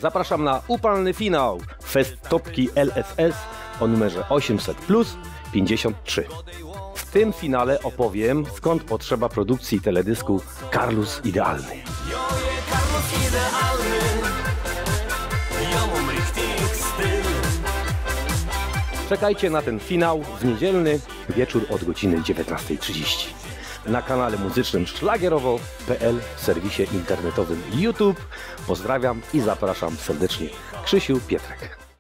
zapraszam na upalny finał Fest Topki LSS o numerze 800+53. W tym finale opowiem, skąd potrzeba produkcji teledysku Karlus Idealny. Czekajcie na ten finał w niedzielny wieczór od godziny 19:30 na kanale muzycznym szlagierowo.pl w serwisie internetowym YouTube. Pozdrawiam i zapraszam serdecznie. Krzysiu Pietrek.